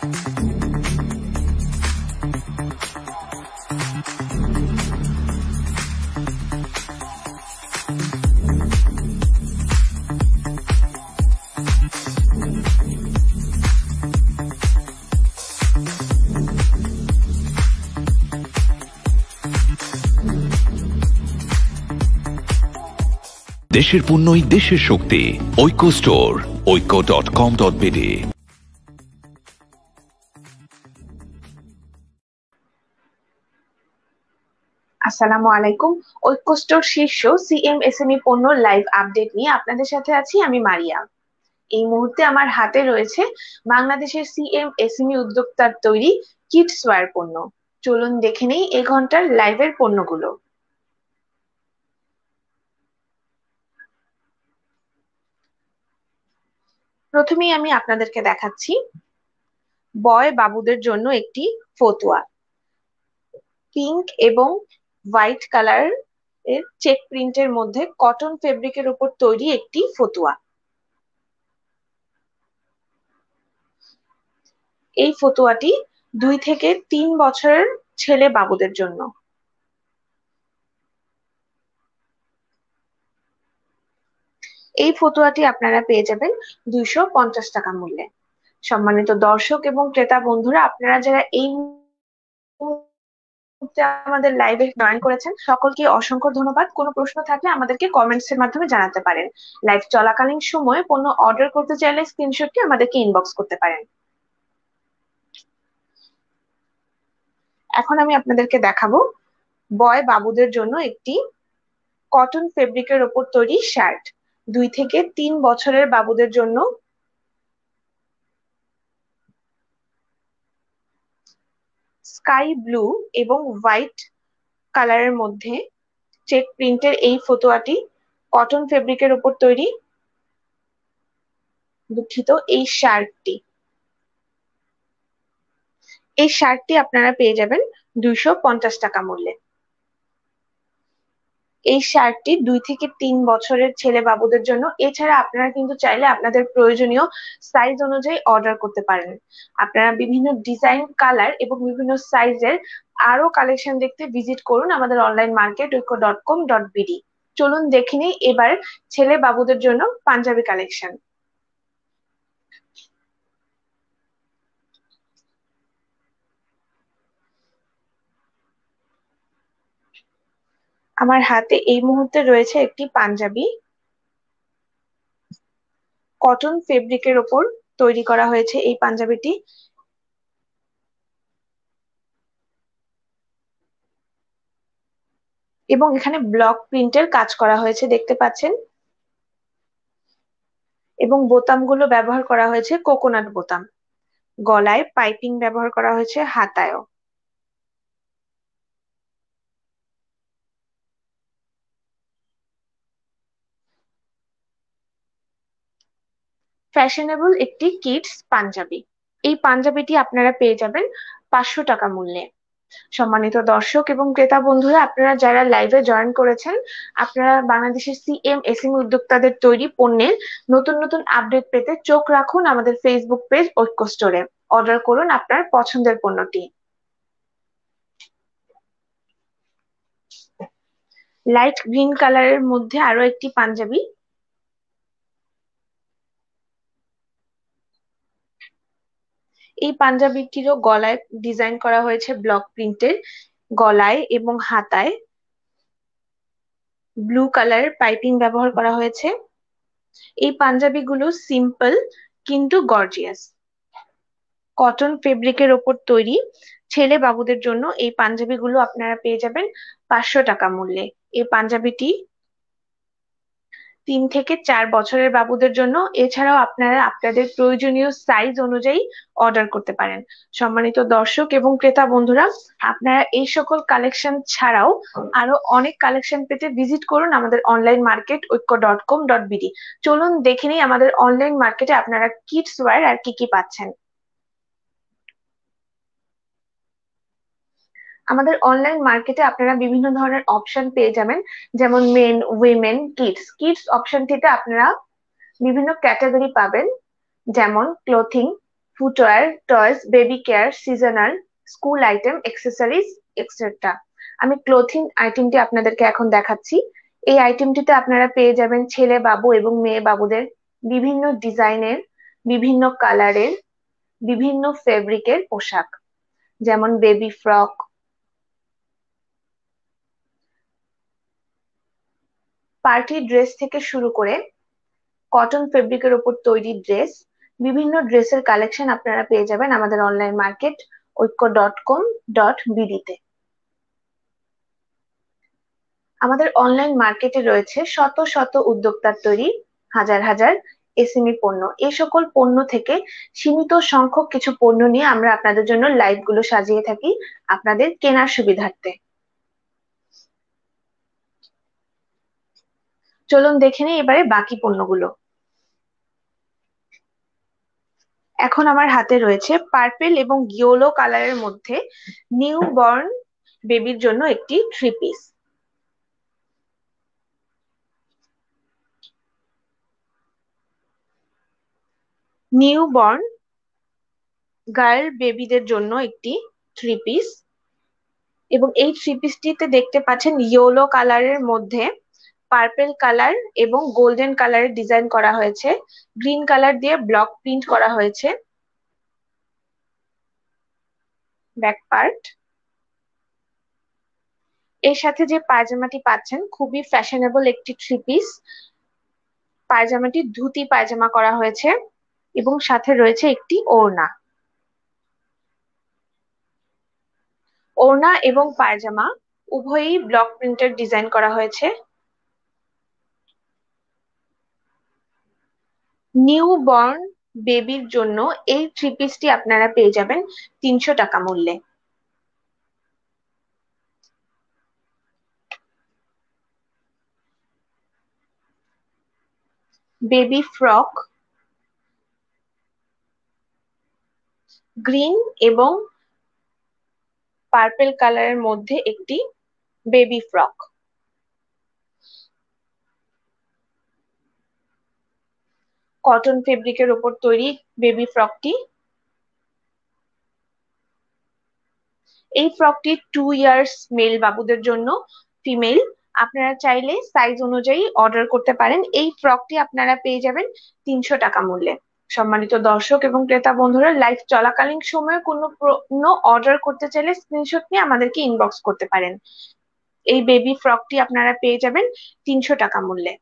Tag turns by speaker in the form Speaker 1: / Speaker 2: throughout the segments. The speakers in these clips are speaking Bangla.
Speaker 1: দেশের পণ্যই দেশের শক্তি। ঐক্য স্টোর, oikko.com.bd।
Speaker 2: আসসালামু আলাইকুম। ঐক্য স্টোর শীর্ষ সিএমএসএমই পণ্য লাইভ আপডেট নিয়ে আপনাদের সাথে আছি আমি মারিয়া। এই মুহূর্তে আমার হাতে রয়েছে বাংলাদেশের সিএমএসএমই উদ্যোক্তার তৈরি কিডস ওয়্যার পণ্য। চলুন দেখে নেই এই ঘন্টার লাইভের পণ্যগুলো। প্রথমেই আমি আপনাদেরকে দেখাচ্ছি বয় বাবুদের জন্য একটি ফতুয়া। পিঙ্ক এবং হোয়াইট কালার এর চেক প্রিন্টের মধ্যে কটন ফেব্রিকের উপর তৈরি একটি ফতুয়া। এই ফতুয়াটি 2 থেকে 3 বছরের ছেলে বাবুদের জন্য। এই ফতুয়াটি আপনারা পেয়ে যাবেন 250 টাকা মূল্যে। সম্মানিত দর্শক এবং ক্রেতা বন্ধুরা, আপনারা যারা এই আমাদের লাইভে জয়েন করেছেন সকলকে অসংখ্য ধন্যবাদ। কোনো প্রশ্ন থাকলে আমাদেরকে কমেন্টস এর মাধ্যমে জানাতে পারেন। লাইভ চলাকালীন সময়ে পণ্য অর্ডার করতে চাইলে স্ক্রিনশটটি আমাদেরকে ইনবক্স করতে পারেন। এখন আমি আপনাদেরকে দেখাবো বয় বাবুদের জন্য একটি কটন ফেব্রিকের উপর তৈরি শার্ট। 2 থেকে 3 বছরের বাবুদের জন্য স্কাই ব্লু এবং হোয়াইট কালারের মধ্যে চেক প্রিন্টের এই ফতুয়াটি কটন ফেব্রিকের উপর তৈরি। দুঃখিত, এই শার্টটি আপনারা পেয়ে যাবেন 250 টাকা মূল্যে। এই শার্টটি 2 থেকে 3 বছরের ছেলে বাবুদের জন্য। এছাড়া আপনারা কিন্তু চাইলে আপনাদের প্রয়োজনীয় সাইজ অনুযায়ী অর্ডার করতে পারেন। আপনারা বিভিন্ন ডিজাইন, কালার এবং বিভিন্ন সাইজের আরো কালেকশন দেখতে ভিজিট করুন আমাদের অনলাইন মার্কেট oikko.com.bd। চলুন দেখে নিই এবার ছেলে বাবুদের জন্য পাঞ্জাবি কালেকশন। আমার হাতে এই মুহূর্তে রয়েছে একটি পাঞ্জাবি। কটন ফেব্রিকের ওপর তৈরি করা হয়েছে এই পাঞ্জাবিটি। এবং এখানে ব্লক প্রিন্টের কাজ করা হয়েছে দেখতে পাচ্ছেন। এবং বোতামগুলো ব্যবহার করা হয়েছে কোকোনাট বোতাম। গলায় পাইপিং ব্যবহার করা হয়েছে, হাতায়ও। ফ্যাশনেবল একটি কিডস পাঞ্জাবি। এই পাঞ্জাবিটি আপনারা পেয়ে যাবেন 500 টাকা মূল্যে। সম্মানিত দর্শক এবং ক্রেতা বন্ধুরা, আপনারা যারা লাইভে জয়েন করেছেন, আপনারা বাংলাদেশের সিএমএসএমই উদ্যোক্তাদের তৈরি পণ্যের নতুন নতুন আপডেট পেতে চোখ রাখুন আমাদের ফেসবুক পেজ ঐক্য স্টোরে। অর্ডার করুন আপনার পছন্দের পণ্যটি। লাইট গ্রিন কালারের মধ্যে আরো একটি পাঞ্জাবি। এই পাঞ্জাবিটিরও গলায় ডিজাইন করা হয়েছে ব্লক প্রিন্টের। গলায় এবং হাতায় ব্লু কালারের পাইপিং ব্যবহার করা হয়েছে। এই পাঞ্জাবিগুলো সিম্পল কিন্তু গর্জিয়াস। কটন ফেব্রিকের ওপর তৈরি ছেলে বাবুদের জন্য এই পাঞ্জাবিগুলো আপনারা পেয়ে যাবেন 500 টাকা মূল্যে। এই পাঞ্জাবিটি 3 থেকে 4 বছরের বাবুদের জন্য। এছাড়াও আপনারা আপনাদের প্রয়োজনীয় সাইজ অনুযায়ী অর্ডার করতে পারেন। সম্মানিত দর্শক এবং ক্রেতা বন্ধুরা, আপনারা এই সকল কালেকশন ছাড়াও আরো অনেক কালেকশন পেতে ভিজিট করুন আমাদের অনলাইন মার্কেট oikko.com.bd। চলুন দেখে নিই আমাদের অনলাইন মার্কেটে আপনারা কিডস ওয়্যার আর কি কি পাচ্ছেন। আমাদের অনলাইন মার্কেটে আপনারা বিভিন্ন ধরনের অপশন পেয়ে যাবেন, যেমন মেন, উইমেন, কিডস। অপশনটিতে আপনারা বিভিন্ন ক্যাটাগরি পাবেন, যেমন clothing, footwear, toys, baby care, seasonal, school item, accessories, etcetera. আমি ক্লোথিং আইটেমটি আপনাদেরকে এখন দেখাচ্ছি। এই আইটেমটিতে আপনারা পেয়ে যাবেন ছেলে বাবু এবং মেয়ে বাবুদের বিভিন্ন ডিজাইনের, বিভিন্ন কালারের, বিভিন্ন ফেব্রিকের পোশাক, যেমন বেবি ফ্রক, পার্টি ড্রেস থেকে শুরু করে কটন ফেব্রিকের উপর তৈরি ড্রেস, বিভিন্ন ড্রেসের কালেকশন আপনারা পেয়ে যাবেন আমাদের অনলাইন মার্কেট ঐক্য.com.bd তে। আমাদের অনলাইন মার্কেটে রয়েছে শত শত উদ্যোক্তার তৈরি হাজার হাজার এসএমই পণ্য। এই সকল পণ্য থেকে সীমিত সংখ্যক কিছু পণ্য নিয়ে আমরা আপনাদের জন্য লাইভ গুলো সাজিয়ে থাকি আপনাদের কেনার সুবিধার্থে। চলুন দেখে নিই এবারে বাকি পণ্যগুলো। এখন আমার হাতে রয়েছে পার্পেল এবং ইয়েলো কালারের মধ্যে নিউ বর্ন বেবির জন্য একটি three piece. New born girl বেবিদের জন্য একটি থ্রি পিস, এবং এই থ্রি পিসটিতে দেখতে পাচ্ছেন ইয়েলো কালারের মধ্যে পার্পেল কালার এবং গোল্ডেন কালারের ডিজাইন করা হয়েছে, গ্রিন কালার দিয়ে ব্লক প্রিন্ট করা হয়েছে ব্যাক পার্ট। এর সাথে যে পায়জামাটি পাচ্ছেন খুবই ফ্যাশনেবল একটি থ্রি পিস। পায়জামাটি ধুতি পায়জামা করা হয়েছে এবং সাথে রয়েছে একটি ওড়না। ওড়না এবং পায়জামা উভয়ই ব্লক প্রিন্টের ডিজাইন করা হয়েছে। নিউ বর্ন বেবির জন্য এই থ্রি পিসটি আপনারা পেয়ে যাবেন 300 টাকা মূল্যে। বেবি ফ্রক, গ্রিন এবং পার্পেল কালারের মধ্যে একটি বেবি ফ্রক। কটন ফেব্রিকের উপর তৈরি বেবি ফ্রকটি। এই ফ্রকটি 2 ইয়ার্স মেল বাবুদের জন্য, ফিমেল আপনারা চাইলে সাইজ অনুযায়ী অর্ডার করতে পারেন। এই ফ্রকটি আপনারা পেয়ে যাবেন 300 টাকা মূল্যে। সম্মানিত দর্শক এবং ক্রেতা বন্ধুরা, লাইভ চলাকালীন সময়ে কোনো পণ্য অর্ডার করতে চাইলে স্ক্রিনশট নিয়ে আমাদেরকে ইনবক্স করতে পারেন। এই বেবি ফ্রকটি আপনারা পেয়ে যাবেন 300 টাকা মূল্যে।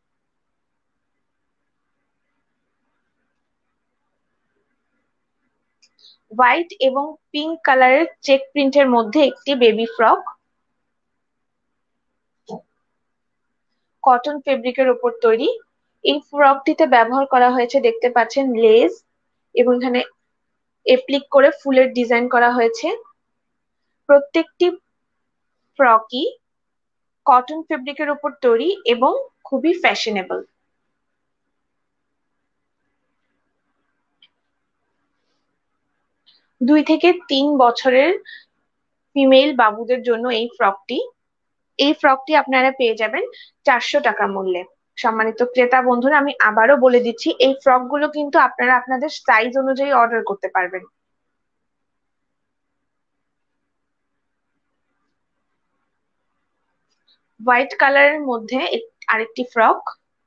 Speaker 2: হোয়াইট এবং পিঙ্ক কালারের চেক প্রিন্টের মধ্যে একটি বেবি ফ্রক, কটন ফেব্রিকের উপর তৈরি। এই ফ্রকটিতে ব্যবহার করা হয়েছে দেখতে পাচ্ছেন লেস, এবং এখানে এপ্লিক করে ফুলের ডিজাইন করা হয়েছে। প্রত্যেকটি ফ্রকই কটন ফেব্রিকের উপর তৈরি এবং খুবই ফ্যাশনেবল। 2 থেকে 3 বছরের ফিমেল বাবুদের জন্য এই ফ্রকটি আপনারা পেয়ে যাবেন 400 টাকা মূল্যে। সম্মানিত ক্রেতা বন্ধুরা, আমি আবারও বলে দিচ্ছি এই ফ্রক গুলো কিন্তু আপনারা আপনাদের সাইজ অনুযায়ী অর্ডার করতে পারবেন। হোয়াইট কালারের মধ্যে আরেকটি ফ্রক,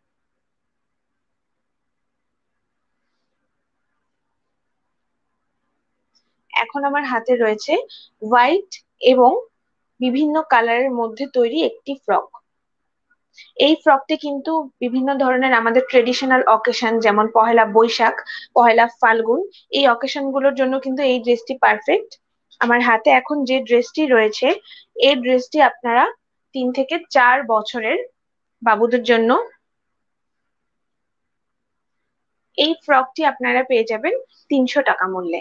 Speaker 2: এখন আমার হাতে রয়েছে হোয়াইট এবং বিভিন্ন কালারের মধ্যে তৈরি একটি ফ্রক। এই ফ্রকটি কিন্তু বিভিন্ন ধরনের আমাদের ট্রেডিশনাল অকেশন, যেমন পহেলা বৈশাখ, পহেলা ফাল্গুন, এই অকেশন গুলোর জন্য কিন্তু এই ড্রেসটি পারফেক্ট। আমার হাতে এখন যে ড্রেসটি রয়েছে এই ড্রেসটি আপনারা 3 থেকে 4 বছরের বাবুদের জন্য। এই ফ্রকটি আপনারা পেয়ে যাবেন 300 টাকা মূল্যে।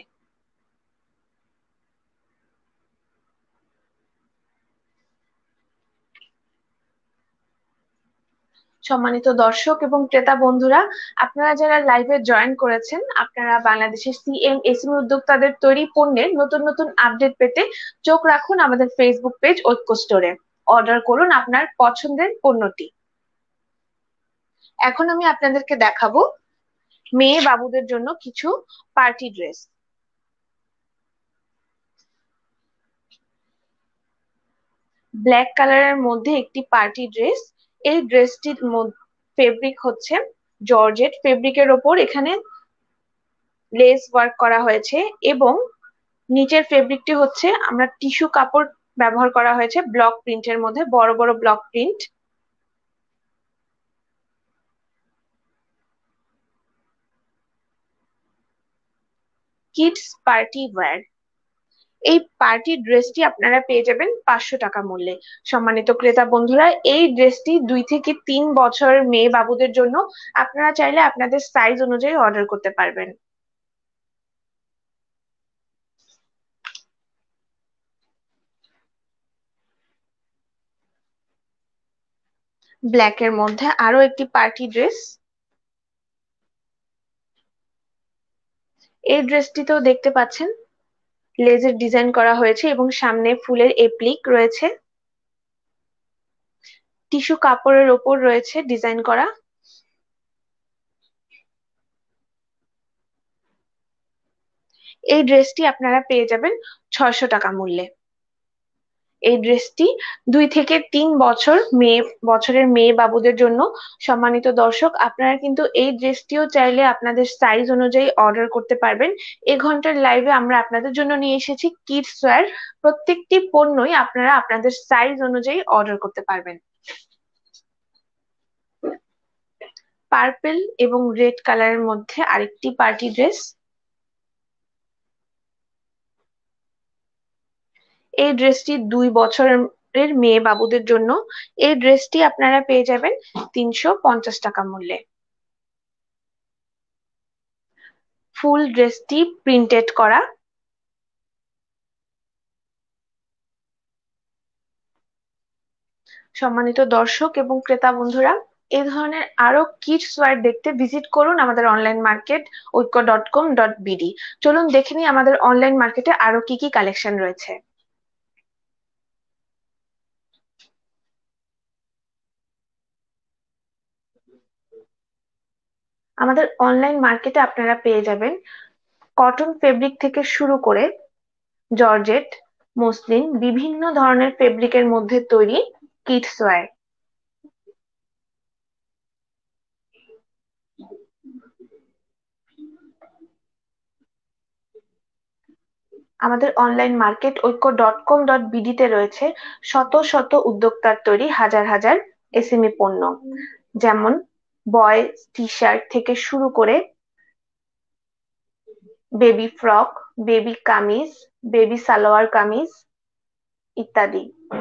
Speaker 2: সম্মানিত দর্শক এবং ক্রেতা বন্ধুরা, আপনারা যারা লাইভে জয়েন করেছেন, আপনারা বাংলাদেশের এসএমই উদ্যোক্তাদের তৈরি পণ্যের নতুন নতুন আপডেট পেতে চোখ রাখুন আমাদের ফেসবুক পেজ ঐক্য স্টোরে। অর্ডার করুন আপনার পছন্দের পণ্যটি। এখন আমি আপনাদেরকে দেখাবো মেয়ে বাবুদের জন্য কিছু পার্টি ড্রেস। ব্ল্যাক কালারের মধ্যে একটি পার্টি ড্রেস। এই ড্রেসটির ফেব্রিক হচ্ছে জর্জেট ফেব্রিকের ওপর এখানে লেস ওয়ার্ক করা হয়েছে, এবং নিচের ফেব্রিকটি হচ্ছে আমরা টিস্যু কাপড় ব্যবহার করা হয়েছে ব্লক প্রিন্টের মধ্যে, বড় বড় block print. Kids party wear. এই পার্টি ড্রেসটি আপনারা পেয়ে যাবেন 500 টাকা মূল্যে। সম্মানিত ক্রেতা বন্ধুরা, এই ড্রেসটি 2 থেকে 3 বছরের মেয়ে বাবুদের জন্য। আপনারা চাইলে আপনাদের সাইজ অনুযায়ী অর্ডার করতে পারবেন। ব্ল্যাক এর মধ্যে আরো একটি পার্টি ড্রেস। এই ড্রেসটিতেও দেখতে পাচ্ছেন লেজের ডিজাইন করা হয়েছে এবং সামনে ফুলের এপ্লিক রয়েছে, টিস্যু কাপড়ের ওপর রয়েছে ডিজাইন করা। এই ড্রেসটি আপনারা পেয়ে যাবেন 600 টাকা মূল্যে। এই ড্রেসটি 2 থেকে 3 বছরের মেয়ে বাবুদের জন্য। সম্মানিত দর্শক, আপনারা কিন্তু এই ড্রেসটিও চাইলে আপনাদের সাইজ অনুযায়ী অর্ডার করতে পারবেন। এ ঘন্টার লাইভে আমরা আপনাদের জন্য নিয়ে এসেছি কিডস ওয়্যার। প্রত্যেকটি পণ্যই আপনারা আপনাদের সাইজ অনুযায়ী অর্ডার করতে পারবেন। পার্পল এবং রেড কালারের মধ্যে আরেকটি পার্টি ড্রেস। এই ড্রেসটি 2 বছরের মেয়ে বাবুদের জন্য। এই ড্রেসটি আপনারা পেয়ে যাবেন 350 টাকা মূল্যে। ফুল ড্রেসটি প্রিন্টেড করা। সম্মানিত দর্শক এবং ক্রেতা বন্ধুরা, এই ধরনের আরো কিডস ওয়্যার দেখতে ভিজিট করুন আমাদের অনলাইন মার্কেট ঐক্য.com.bd। চলুন দেখে নিই আমাদের অনলাইন মার্কেটে আরো কি কি কালেকশন রয়েছে। আমাদের অনলাইন মার্কেটে আপনারা পেয়ে যাবেন কটন ফেব্রিক থেকে শুরু করে জর্জেট, মসলিন, বিভিন্ন ধরনের ফেব্রিকের মধ্যে তৈরি কিডস ওয়্যার। আমাদের অনলাইন মার্কেট ঐক্য.com.bd তে রয়েছে শত শত উদ্যোক্তার তৈরি হাজার হাজার এসএমই পণ্য, যেমন বয়েজ টি শার্ট থেকে শুরু করে baby frock, baby kameez, baby salwar kameez ইত্যাদি।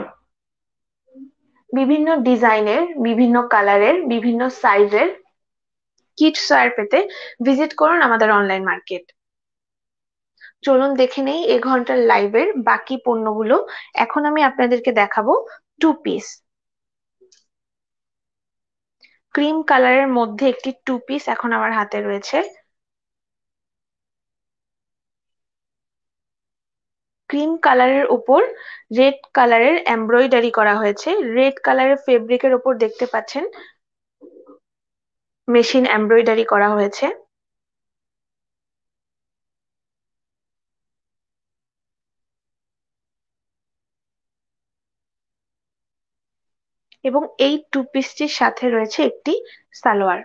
Speaker 2: বিভিন্ন ডিজাইনের, বিভিন্ন কালারের, বিভিন্ন সাইজের কিডস ওয়্যার পেতে ভিজিট করুন আমাদের অনলাইন মার্কেট। চলুন দেখে নেই এ ঘন্টার লাইভের বাকি পণ্যগুলো। এখন আমি আপনাদেরকে দেখাবো 2 পিস। ক্রিম কালারের মধ্যে একটি 2 পিস এখন আমার হাতে রয়েছে। ক্রিম কালারের উপর রেড কালারের এমব্রয়ডারি করা হয়েছে। রেড কালারের ফেব্রিকের উপর দেখতে পাচ্ছেন মেশিন এমব্রয়ডারি করা হয়েছে। এবং এই 2 পিসটির সাথে রয়েছে একটি সালোয়ার।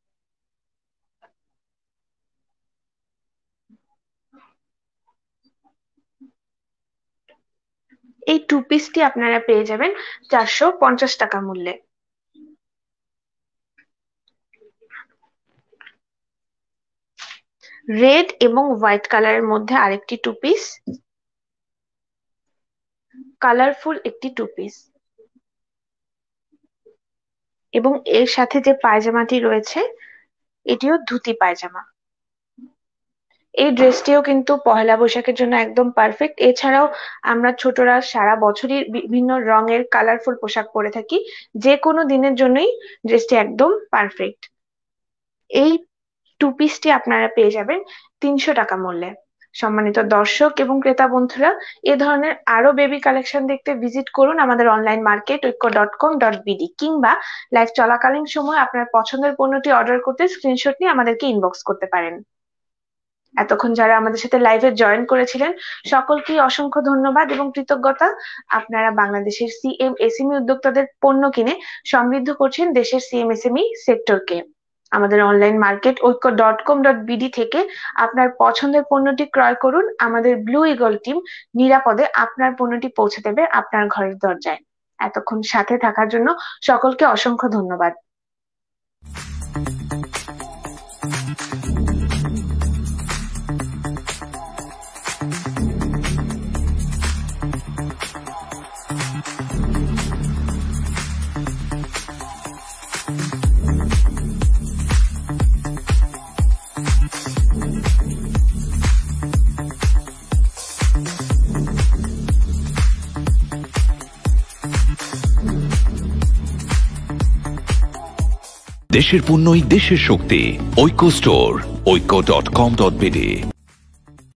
Speaker 2: এই 2 পিসটি আপনারা পেয়ে যাবেন 450 টাকা মূল্যে। রেড এবং হোয়াইট কালারের মধ্যে আরেকটি 2 পিস, কালারফুল একটি 2 পিস। এবং এর সাথে যে পায়জামাটি রয়েছে এটিও ধুতি পায়জামা। এই ড্রেসটিও কিন্তু পহেলা বৈশাখের জন্য একদম পারফেক্ট। এছাড়াও আমরা ছোটরা সারা বছরই বিভিন্ন রঙের কালারফুল পোশাক পরে থাকি, যে কোনো দিনের জন্যই ড্রেসটি একদম পারফেক্ট। এই 2 পিসটি আপনারা পেয়ে যাবেন 300 টাকা মূল্যে। সম্মানিত দর্শক এবং ক্রেতা বন্ধুরা, এ ধরনের আরো বেবি কালেকশন দেখতে ভিজিট করুন আমাদের অনলাইন মার্কেট ঐক্য.com.bd, কিংবা লাইভ চলাকালীন সময় আপনার পছন্দের পণ্যটি অর্ডার করতে স্ক্রিনশট নিয়ে আমাদেরকে ইনবক্স করতে পারেন। এতক্ষণ যারা আমাদের সাথে লাইভে জয়েন করেছিলেন সকলকেই অসংখ্য ধন্যবাদ এবং কৃতজ্ঞতা। আপনারা বাংলাদেশের সিএমএসএমই উদ্যোক্তাদের পণ্য কিনে সমৃদ্ধ করছেন দেশের সিএমএসএমই সেক্টরকে। আমাদের অনলাইন মার্কেট ঐক্য.com.bd থেকে আপনার পছন্দের পণ্যটি ক্রয় করুন। আমাদের ব্লু ইগল টিম নিরাপদে আপনার পণ্যটি পৌঁছে দেবে আপনার ঘরের দরজায়। এতক্ষণ সাথে থাকার জন্য সকলকে অসংখ্য ধন্যবাদ।
Speaker 1: দেশের পণ্যই দেশের শক্তি। ঐক্য স্টোর, ঐক্য.com.bd।